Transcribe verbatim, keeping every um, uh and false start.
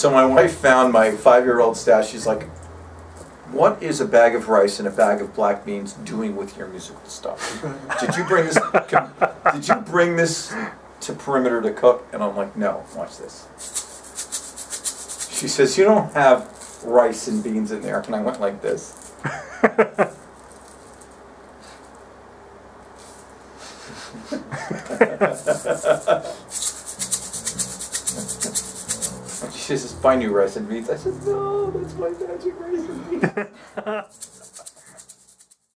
So my wife found my five-year-old stash. She's like, what is a bag of rice and a bag of black beans doing with your musical stuff? Did you bring this, did you bring this to Perimeter to cook? And I'm like, no, watch this. She says, you don't have rice and beans in there. And I went like this. She says, buy new rice and beans. I said, no, that's my magic rice and beans.